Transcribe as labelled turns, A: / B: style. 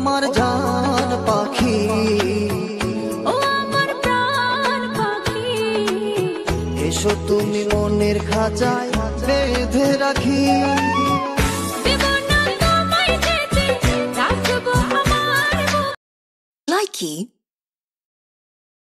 A: আমার জান পাখি,
B: ও আমার প্রাণ পাখি,
A: এসো তুমি মনের খাঁচায় বেঁধে রাখি।
B: দেব না তোমায় যেতে, রাখবো আমার
C: Likey